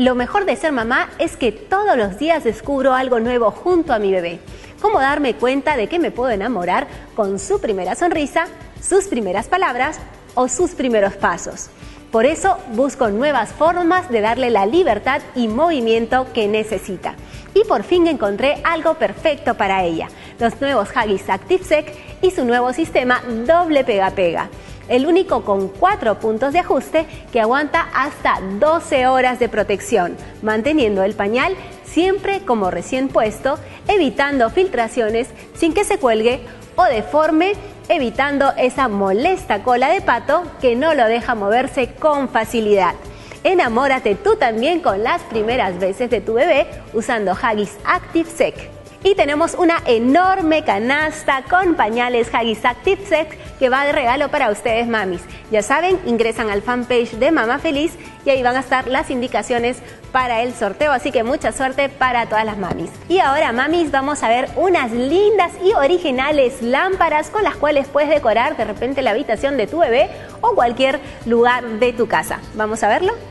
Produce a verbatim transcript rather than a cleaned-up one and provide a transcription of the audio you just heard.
Lo mejor de ser mamá es que todos los días descubro algo nuevo junto a mi bebé. Cómo darme cuenta de que me puedo enamorar con su primera sonrisa, sus primeras palabras o sus primeros pasos. Por eso busco nuevas formas de darle la libertad y movimiento que necesita. Y por fin encontré algo perfecto para ella, los nuevos Huggies ActiveSec y su nuevo sistema doble pega-pega. El único con cuatro puntos de ajuste que aguanta hasta doce horas de protección, manteniendo el pañal siempre como recién puesto, evitando filtraciones sin que se cuelgue o deforme, evitando esa molesta cola de pato que no lo deja moverse con facilidad. Enamórate tú también con las primeras veces de tu bebé usando Huggies ActiveSec. Y tenemos una enorme canasta con pañales Huggies ActiveSec que va de regalo para ustedes, mamis. Ya saben, ingresan al fanpage de Mamá Feliz y ahí van a estar las indicaciones para el sorteo, así que mucha suerte para todas las mamis. Y ahora, mamis, vamos a ver unas lindas y originales lámparas con las cuales puedes decorar de repente la habitación de tu bebé o cualquier lugar de tu casa. ¿Vamos a verlo?